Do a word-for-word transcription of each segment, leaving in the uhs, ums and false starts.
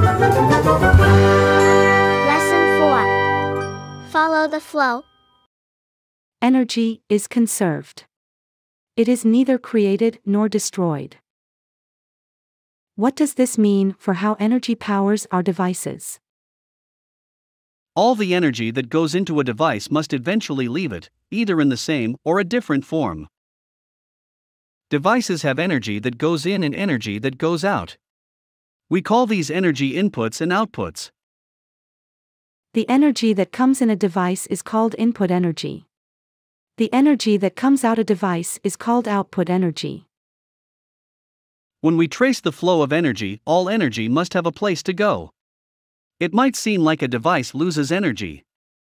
Lesson four. Follow the flow. Energy is conserved. It is neither created nor destroyed. What does this mean for how energy powers our devices? All the energy that goes into a device must eventually leave it, either in the same or a different form. Devices have energy that goes in and energy that goes out. We call these energy inputs and outputs. The energy that comes in a device is called input energy. The energy that comes out a device is called output energy. When we trace the flow of energy, all energy must have a place to go. It might seem like a device loses energy.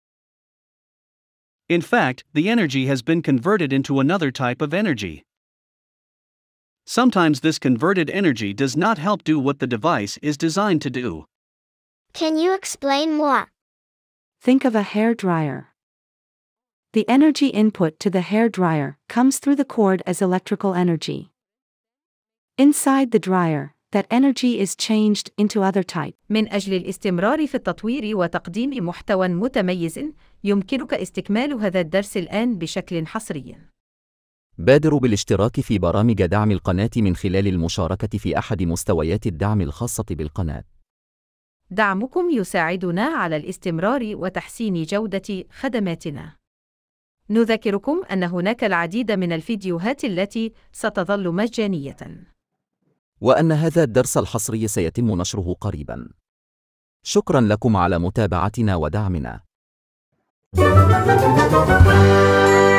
In fact, the energy has been converted into another type of energy. Sometimes this converted energy does not help do what the device is designed to do. Can you explain more? Think of a hair dryer. The energy input to the hair dryer comes through the cord as electrical energy. Inside the dryer, that energy is changed into other type. من أجل الاستمرار في التطوير وتقديم محتوى متميز، يمكنك استكمال هذا الدرس الآن بشكل حصري. بادروا بالاشتراك في برامج دعم القناة من خلال المشاركة في أحد مستويات الدعم الخاصة بالقناة. دعمكم يساعدنا على الاستمرار وتحسين جودة خدماتنا. نذكركم أن هناك العديد من الفيديوهات التي ستظل مجانية. وأن هذا الدرس الحصري سيتم نشره قريباً. شكراً لكم على متابعتنا ودعمنا.